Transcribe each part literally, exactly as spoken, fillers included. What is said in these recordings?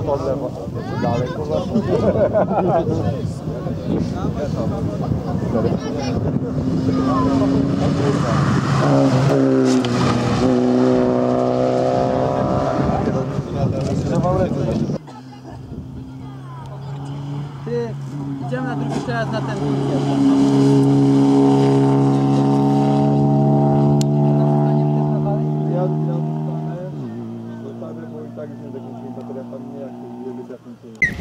prawo, w lewo. Dalej, kurwa. Ty, idziemy na drugi teraz na ten Ja zostanę, zostanę, bo i tak już nie zakończyłem bateria padnie, jak to będzie zakończenie.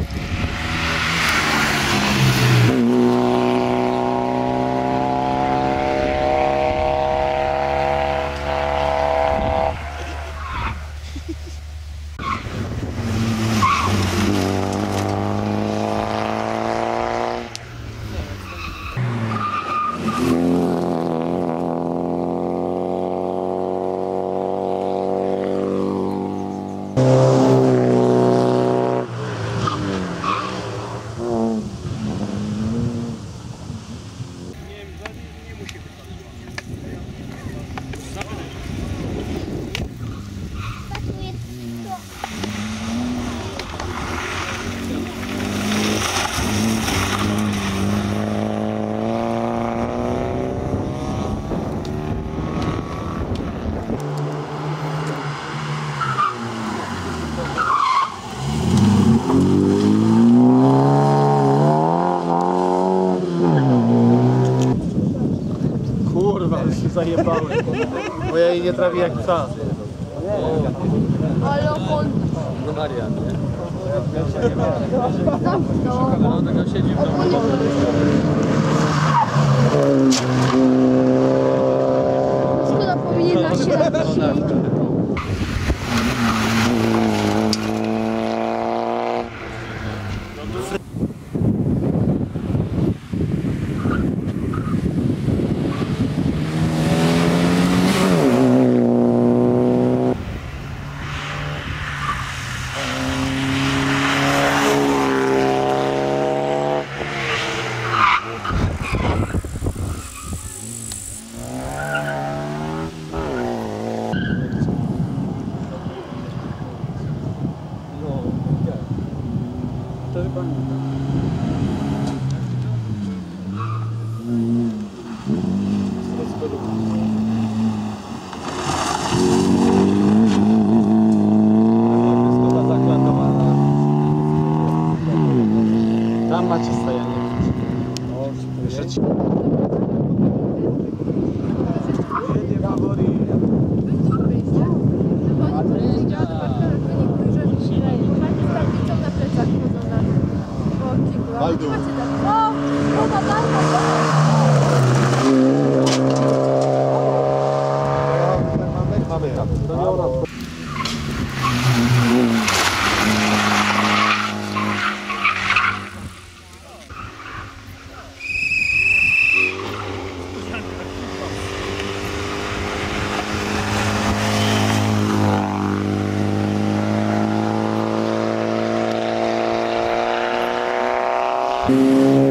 Kurwa, już się zajebałem, bo ja jej nie trafię jak psa. Ale on... No Marian, nie? No, No, tego siedzi w domu. szkoda, powinien na się napisać. To chyba nie. Tam macie stajanie. Jeszcze ci... Jedzie fawory. Wajdu. O, woda, daj, Mamy, mamy. Thank you.